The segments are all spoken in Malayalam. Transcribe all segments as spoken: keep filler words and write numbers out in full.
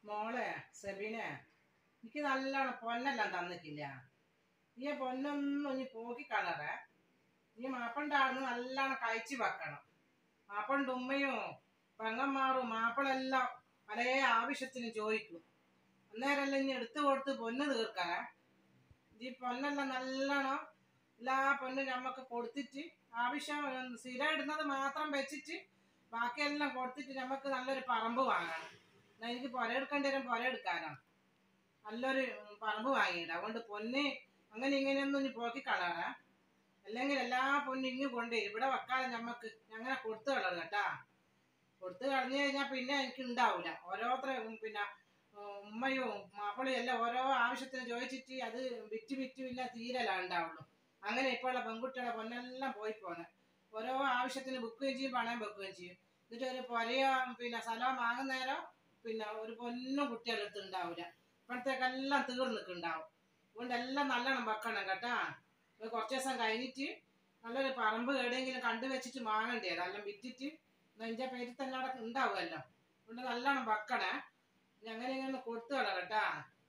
മോളെ സെബീനെ, എനിക്ക് നല്ലോണം പൊന്നെല്ലാം തന്നിട്ടില്ല. നീ പൊന്നൊന്നും ഇനി പോക്കി കളറേ. നീ മാപ്പണ്ടാടുന്ന് നല്ലോണം കഴിച്ചു വെക്കണം. മാപ്പണ്ട് ഉമ്മയും പെങ്ങന്മാരും മാപ്പിളെല്ലാം പല ആവശ്യത്തിന് ചോദിക്കും. അന്നേരമെല്ലാം ഇനി എടുത്തു കൊടുത്ത് പൊന്ന് തീർക്കണേ. ഈ പൊന്നെല്ലാം നല്ലോണം എല്ലാ പൊന്നും ഞമ്മക്ക് കൊടുത്തിട്ട് ആവശ്യം സ്ഥിരം ഇടുന്നത് മാത്രം വെച്ചിട്ട് ബാക്കിയെല്ലാം കൊടുത്തിട്ട് നമുക്ക് നല്ലൊരു പറമ്പ് വാങ്ങണം. എന്നാൽ എനിക്ക് പുരയെടുക്കേണ്ടി വരും, പുരയെടുക്കാനോ നല്ലൊരു പറമ്പ് വാങ്ങിയിട. അതുകൊണ്ട് പൊന്ന് അങ്ങനെ ഇങ്ങനെയൊന്നും ഇനി പോക്കി കളറാ. അല്ലെങ്കിൽ എല്ലാ പൊന്നും ഇങ്ങ് കൊണ്ട് ഇവിടെ വെക്കാതെ ഞമ്മക്ക് ഞങ്ങനെ കൊടുത്തു കളറ് കേട്ടാ. കൊടുത്തു കളഞ്ഞു കഴിഞ്ഞാൽ പിന്നെ എനിക്ക് ഉണ്ടാവൂല. ഓരോരുത്തരെ പിന്നെ ഉമ്മയും മാപ്പിളയും എല്ലാം ഓരോ ആവശ്യത്തിന് ചോദിച്ചിട്ട് അത് വിറ്റ് വിറ്റ് പിന്നെ തീരലാ ഉണ്ടാവുള്ളൂ. അങ്ങനെ ഇപ്പോൾ ഉള്ള പെൺകുട്ടികളെ പൊന്നെല്ലാം പോയി പോന്നെ. ഓരോ ആവശ്യത്തിന് ബുക്കുകയും ചെയ്യും, പണയം വെക്കുകയും ചെയ്യും. എന്നിട്ട് ഒരു പുരയോ പിന്നെ സ്ഥലം വാങ്ങുന്നേരം പിന്നെ ഒരു പൊന്നും കുട്ടികളെടുത്ത് ഉണ്ടാവില്ല. ഇപ്പോഴത്തേക്കെല്ലാം തീർന്നിട്ടുണ്ടാവും. അതുകൊണ്ട് എല്ലാം നല്ലോണം വെക്കണം കേട്ടാ. കുറച്ച് ദിവസം കഴിഞ്ഞിട്ട് നല്ലൊരു പറമ്പ് എവിടെയെങ്കിലും കണ്ടു വെച്ചിട്ട് വാങ്ങേണ്ടത്, എല്ലാം വിറ്റിട്ട് നെഞ്ച പേരിൽ തന്നെ അവിടെ ഉണ്ടാവുമല്ലോ. അതുകൊണ്ട് നല്ലോണം വെക്കണേ. അങ്ങനെ ഇങ്ങനെ കൊടുത്തു കള കേട്ടാ.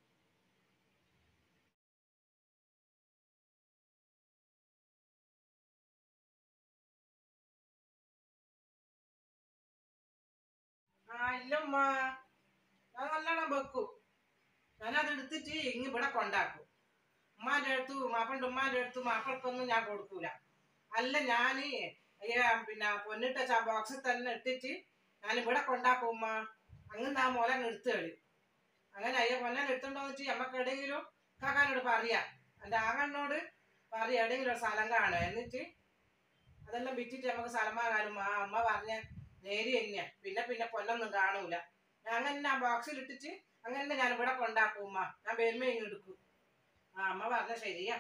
ആ ഇല്ലമ്മ, ഞാൻ നല്ലോണം വെക്കും. ഞാനത് എടുത്തിട്ട് ഇങ്ങ് ഇവിടെ കൊണ്ടാക്കും. ഉമ്മാൻ്റെ അടുത്തു മാപ്പിളുടെ ഉമ്മാൻ്റെ അടുത്തു മാപ്പിൾക്കൊന്നും ഞാൻ കൊടുക്കൂല. അല്ല ഞാൻ പിന്നെ പൊന്നിട്ട ബോക്സിൽ തന്നെ ഇട്ടിട്ട് ഞാൻ ഇവിടെ കൊണ്ടാക്കും ഉമ്മ. അങ്ങനെ ആ മോലെ എടുത്തു കളി. അങ്ങനെ അയ്യോ പൊന്നെ എടുത്തുണ്ടോ വെച്ച് നമുക്ക് എവിടെയെങ്കിലും കാക്കാനോട് പറയാം, എൻ്റെ ആങ്ങളനോട് പറയാം എവിടെയെങ്കിലും ഒരു സ്ഥലം കാണുക. എന്നിട്ട് അതെല്ലാം വിറ്റിട്ട് നമുക്ക് സ്ഥലം വാങ്ങാനും ആ അമ്മ പറഞ്ഞ നേരി തന്നെയാ. പിന്നെ പിന്നെ പൊന്നൊന്നും കാണൂല. ഞാൻ അങ്ങനെ ആ ബോക്സിൽ ഇട്ടിട്ട് അങ്ങനെ ഞാൻ ഇവിടെ കൊണ്ടാക്കും ഉമ്മ. ഞാൻ വരുമ്പോ ഇങ്ങ് എടുക്കും. ആ അമ്മ പറഞ്ഞ ശരിയാ.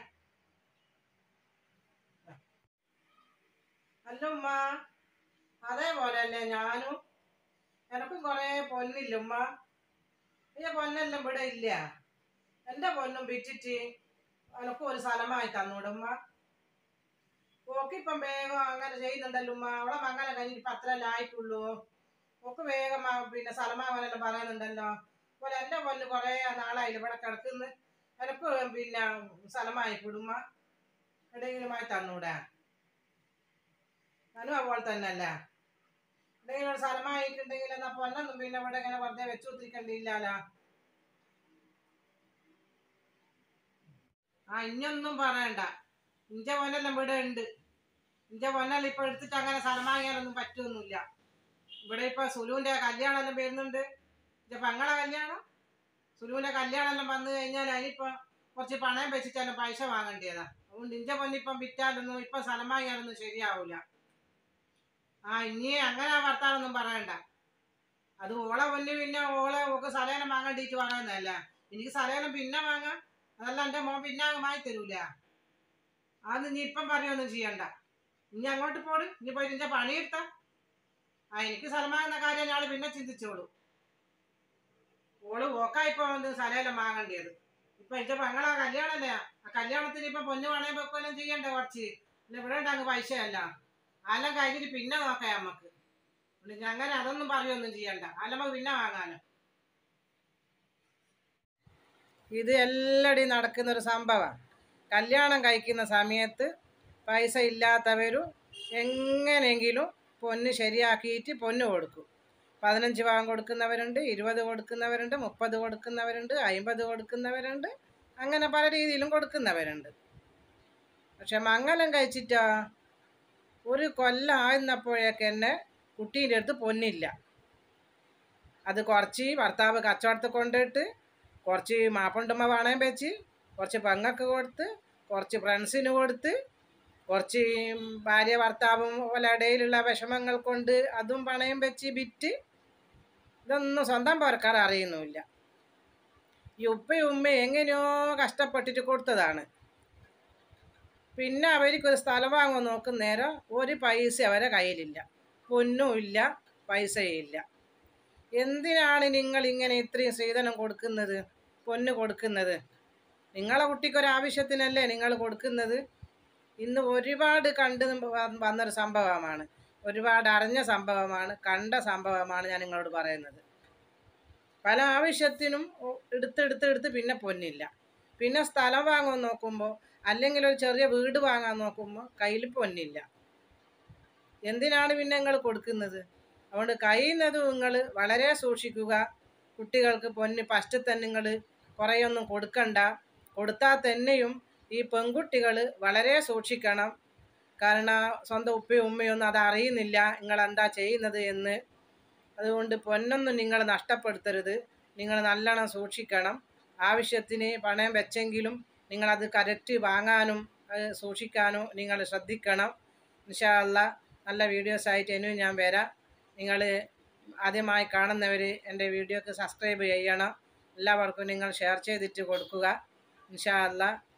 അല്ല ഉമ്മ, അതേപോലെ അല്ലേ ഞാനും. എനക്കും കൊറേ പൊന്നില്ല ഉമ്മ. ഈ പൊന്നെല്ലാം ഇവിടെ ഇല്ല. എന്റെ പൊന്നും വിറ്റിട്ട് എനക്കും ഒരു സ്ഥലമായി തന്നൂടെ ഉമ്മ. ഓക്കിപ്പം വേഗം അങ്ങനെ ചെയ്യുന്നുണ്ടല്ലോ ഉമ്മ. അവളെ മങ്ങനെ കഴിഞ്ഞിട്ട് ഇപ്പൊ അത്രയല്ലേ ആയിട്ടുള്ളൂ. ഓക്ക് വേഗം പിന്നെ സ്ഥലം വാങ്ങാനെല്ലാം പറയുന്നുണ്ടല്ലോ. അതുപോലെ എന്റെ പൊന്ന് കൊറേ നാളായില്ല ഇവിടെ കിടക്കുന്നു. എനക്ക് പിന്നെ സ്ഥലമായി കൂടുമ്മ. എവിടെയെങ്കിലുമായി തന്നൂടെ? ഞാനും അതുപോലെ തന്നെ അല്ലേ. എന്തെങ്കിലും ഒരു സ്ഥലമായിട്ടുണ്ടെങ്കിൽ എന്നാ പൊന്നൊന്നും പിന്നെ ഇവിടെ ഇങ്ങനെ വെറുതെ വെച്ചു കുത്തിരിക്കണ്ടില്ലല്ലോ. ആ ഇനിയൊന്നും പറയണ്ട. ഇഞ്ച പൊന്നെല്ലാം ഇവിടെ ഉണ്ട്. ഇഞ്ച പൊന്നെല്ലാം ഇപ്പൊ എടുത്തിട്ട് അങ്ങനെ സ്ഥലം വാങ്ങിയാലൊന്നും പറ്റൊന്നുമില്ല. ഇവിടെ ഇപ്പൊ സുലുവിന്റെ കല്യാണം എല്ലാം വരുന്നുണ്ട്. ഇന്റെ പെങ്ങളെ കല്യാണം, സുലുവിന്റെ കല്യാണം എല്ലാം വന്നു കഴിഞ്ഞാൽ അതിനിപ്പോ കുറച്ച് പണയം വെച്ചിട്ടെല്ലാം പൈസ വാങ്ങേണ്ടതാ. അതുകൊണ്ട് ഇഞ്ച പൊന്നിപ്പം വിറ്റാലൊന്നും ഇപ്പൊ സ്ഥലം വാങ്ങിയാലൊന്നും ശരിയാവൂല. ആ ഇനി അങ്ങനെ വർത്താനൊന്നും പറയണ്ട. അത് ഓളെ പൊന്ന് പിന്നെ ഓളെ ഒക്കെ സ്ഥലം വാങ്ങേണ്ടിട്ട് പറയുന്നതല്ല. എനിക്ക് സ്ഥലം പിന്നെ വാങ്ങാം. അതല്ല എൻ്റെ മോൻ പിന്നെ വാങ്ങി തരൂല. അതൊന്നും നീ ഇപ്പം പറയുകയൊന്നും ചെയ്യണ്ട. ഇനി അങ്ങോട്ട് പോട്. ഇനി പോയി നിന്റെ പണിയെടുത്ത ആ എനിക്ക് സ്ഥലം വാങ്ങുന്ന കാര്യം ഞാൾ പിന്നെ ചിന്തിച്ചോളൂ. ഓള് ഓക്കായിപ്പോ സ്ഥലമെല്ലാം വാങ്ങേണ്ടത്. ഇപ്പൊ എന്റെ പെങ്ങളെ കല്യാണല്ലേ. ആ കല്യാണത്തിന് ഇപ്പൊ പൊന്നു പണയം വെക്കുകയെല്ലാം ചെയ്യണ്ടേ കുറച്ച്. പിന്നെ ഇവിടെ ഉണ്ടാകും പൈസയല്ല. അതെല്ലാം കഴിഞ്ഞിട്ട് പിന്നെ നോക്കാം നമ്മക്ക്. അങ്ങനെ അതൊന്നും പറയുകയൊന്നും ചെയ്യണ്ട. അല്ല നമുക്ക് പിന്നെ വാങ്ങാനോ. ഇത് എല്ലാടെയും നടക്കുന്നൊരു സംഭവമാണ്. കല്യാണം കഴിക്കുന്ന സമയത്ത് പൈസ ഇല്ലാത്തവരും എങ്ങനെയെങ്കിലും പൊന്ന് ശരിയാക്കിയിട്ട് പൊന്ന് കൊടുക്കും. പതിനഞ്ച് പവൻ കൊടുക്കുന്നവരുണ്ട്, ഇരുപത് കൊടുക്കുന്നവരുണ്ട്, മുപ്പത് കൊടുക്കുന്നവരുണ്ട്, അമ്പത് കൊടുക്കുന്നവരുണ്ട്. അങ്ങനെ പല രീതിയിലും കൊടുക്കുന്നവരുണ്ട്. പക്ഷെ മംഗലം കഴിച്ചിട്ടോ ഒരു കൊല്ലം ആയിരുന്നപ്പോഴേക്ക് തന്നെ കുട്ടീൻ്റെ അടുത്ത് പൊന്നില്ല. അത് കുറച്ച് ഭർത്താവ് കച്ചവടത്തിൽ കൊണ്ടിട്ട്, കുറച്ച് മാപ്പണ്ടുമ്മ പണയം വെച്ച്, കുറച്ച് പെങ്ങൾക്ക് കൊടുത്ത്, കുറച്ച് ഫ്രണ്ട്സിന് കൊടുത്ത്, കുറച്ച് ഭാര്യ ഭർത്താവും പോലെ ഇടയിലുള്ള വിഷമങ്ങൾ കൊണ്ട് അതും പണയം വെച്ച് വിറ്റ്. ഇതൊന്നും സ്വന്തം പോരക്കാർ അറിയുന്നുമില്ല. ഈ ഉപ്പയും ഉമ്മയും എങ്ങനെയോ കഷ്ടപ്പെട്ടിട്ട് കൊടുത്തതാണ്. പിന്നെ അവർക്കൊരു സ്ഥലം വാങ്ങാൻ നോക്കുന്നേരം ഒരു പൈസ അവരെ കയ്യിലില്ല. പൊന്നും ഇല്ല, പൈസയും ഇല്ല. എന്തിനാണ് നിങ്ങൾ ഇങ്ങനെ ഇത്രയും സ്ത്രീധനം കൊടുക്കുന്നത്, പൊന്ന് കൊടുക്കുന്നത്? നിങ്ങളെ കുട്ടിക്കൊരാവശ്യത്തിനല്ലേ നിങ്ങൾ കൊടുക്കുന്നത്. ഇന്ന് ഒരുപാട് കണ്ട് വന്നൊരു സംഭവമാണ്. ഒരുപാട് അറിഞ്ഞ സംഭവമാണ്, കണ്ട സംഭവമാണ് ഞാൻ നിങ്ങളോട് പറയുന്നത്. പല ആവശ്യത്തിനും എടുത്തെടുത്ത് എടുത്ത് പിന്നെ പൊന്നില്ല. പിന്നെ സ്ഥലം വാങ്ങാൻ നോക്കുമ്പോൾ അല്ലെങ്കിൽ ഒരു ചെറിയ വീട് വാങ്ങാൻ നോക്കുമ്പോൾ കയ്യിൽ പൊന്നില്ല. എന്തിനാണ് പിന്നെ നിങ്ങൾ കൊടുക്കുന്നത്? അതുകൊണ്ട് കഴിയുന്നതും നിങ്ങൾ വളരെ സൂക്ഷിക്കുക. കുട്ടികൾക്ക് പൊന്ന് ഫസ്റ്റ് തന്നെ നിങ്ങൾ കുറേയൊന്നും കൊടുക്കണ്ട. കൊടുത്താൽ തന്നെയും ഈ പെൺകുട്ടികൾ വളരെ സൂക്ഷിക്കണം. കാരണം സ്വന്തം ഉപ്പയും ഉമ്മയൊന്നും അത് അറിയുന്നില്ല നിങ്ങൾ എന്താ ചെയ്യുന്നത് എന്ന്. അതുകൊണ്ട് പൊന്നൊന്നും നിങ്ങൾ നഷ്ടപ്പെടുത്തരുത്. നിങ്ങൾ നല്ലോണം സൂക്ഷിക്കണം. ആവശ്യത്തിന് പണം വെച്ചെങ്കിലും നിങ്ങളത് കറക്റ്റ് വാങ്ങാനും അത് സൂക്ഷിക്കാനും നിങ്ങൾ ശ്രദ്ധിക്കണം. ഇൻഷാ അല്ലാ നല്ല വീഡിയോസായിട്ട് ഇനിയും ഞാൻ വരാം. നിങ്ങൾ ആദ്യമായി കാണുന്നവർ എൻ്റെ വീഡിയോക്ക് സബ്സ്ക്രൈബ് ചെയ്യണം. എല്ലാവർക്കും നിങ്ങൾ ഷെയർ ചെയ്തിട്ട് കൊടുക്കുക. ഇൻഷാ അല്ലാ